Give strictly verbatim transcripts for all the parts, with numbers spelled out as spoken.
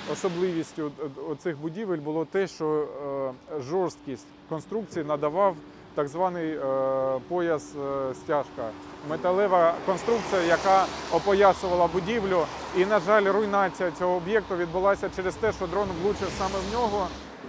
Особливістю цих будівель було те, що жорсткість конструкції надавав так званий пояс-стяжка. Металева конструкція, яка опоясувала будівлю. І, на жаль, руйнація цього об'єкту відбулася через те, що дрон влучив саме в нього.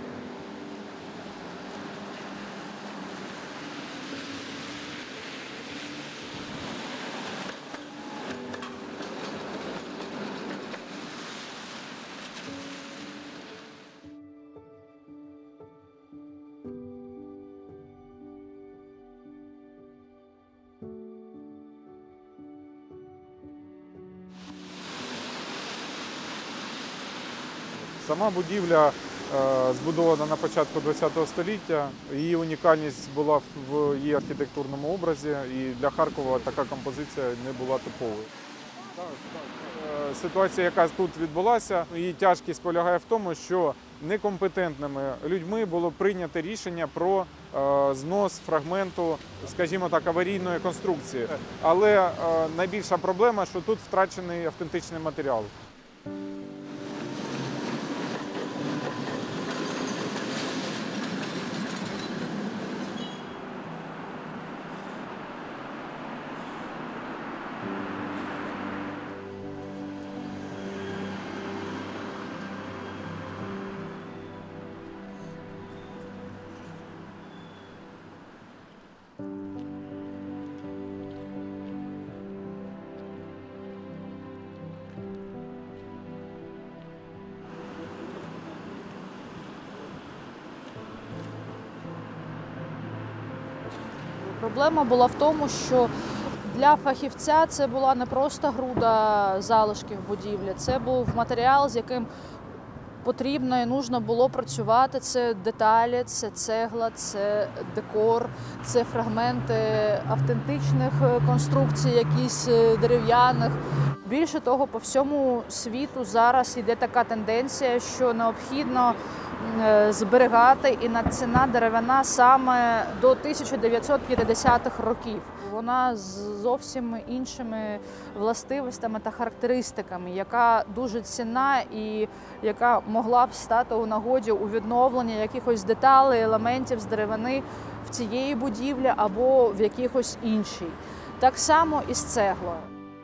Сама будівля е, збудована на початку ХХ століття. Її унікальність була в її архітектурному образі, і для Харкова така композиція не була типовою. Е, ситуація, яка тут відбулася, її тяжкість полягає в тому, що некомпетентними людьми було прийнято рішення про е, знос фрагменту, скажімо так, аварійної конструкції. Але е, найбільша проблема, що тут втрачений автентичний матеріал. Проблема була в тому, що для фахівця це була не просто груда залишків будівлі, це був матеріал, з яким потрібно і нужно було працювати. Це деталі, це цегла, це декор, це фрагменти автентичних конструкцій, якісь дерев'яних. Більше того, по всьому світу зараз йде така тенденція, що необхідно зберігати і ціна деревина саме до тисяча дев'ятсот п'ятдесятих років. Вона з зовсім іншими властивостями та характеристиками, яка дуже цінна і яка могла б стати у нагоді у відновленні якихось деталей, елементів з деревини в цієї будівлі або в якихось іншій. Так само і з цеглою.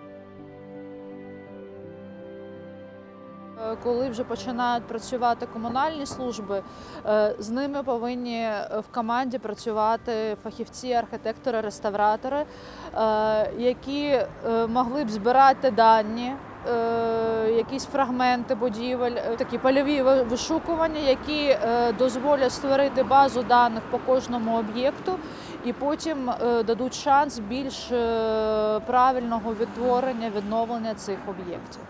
Коли вже починають працювати комунальні служби, з ними повинні в команді працювати фахівці, архітектори, реставратори, які могли б збирати дані, якісь фрагменти будівель, такі польові вишукування, які дозволять створити базу даних по кожному об'єкту і потім дадуть шанс більш правильного відтворення, відновлення цих об'єктів.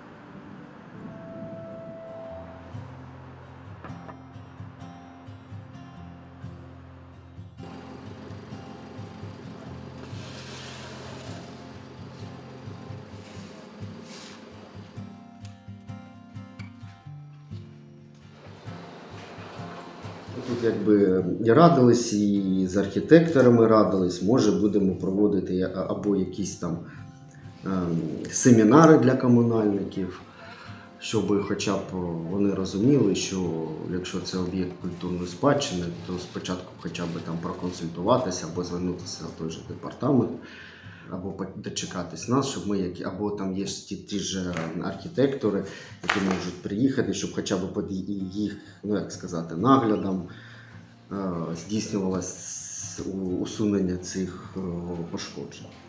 Тут якби і радились, і з архітекторами радились, може будемо проводити або якісь там семінари для комунальників, щоб хоча б вони розуміли, що якщо це об'єкт культурної спадщини, то спочатку хоча б там проконсультуватися або звернутися в той же департамент, або дочекатись нас, щоб ми, або там є ті, ті ж архітектори, які можуть приїхати, щоб хоча б під їх, ну як сказати, наглядом здійснювалось усунення цих пошкоджень.